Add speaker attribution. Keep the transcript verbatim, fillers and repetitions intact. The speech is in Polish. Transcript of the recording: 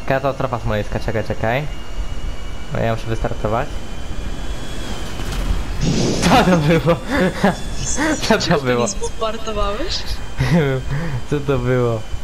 Speaker 1: Katastrofa smoleńska, czekaj, czekaj. No ja muszę wystartować. Co to było? Co to było?
Speaker 2: Startowałeś?
Speaker 1: Co to było?